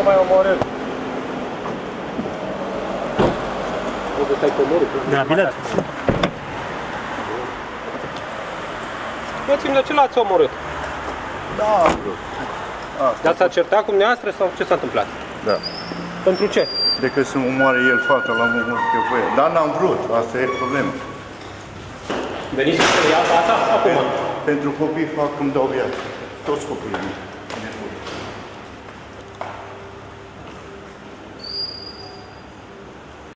mai omorât. Trebuie să ai comorit. De la bilet? Spuneți-mi de ce l-ați omorât? Da, Dar s-a certat cu dumneavoastră sau ce s-a întâmplat? da. Pentru ce? De că să omoare el fata la moment că voie. Dar n-am vrut, asta e problema. Veniți să ia fata acum? Pentru copii fac, îmi dau viață. Toți copiii.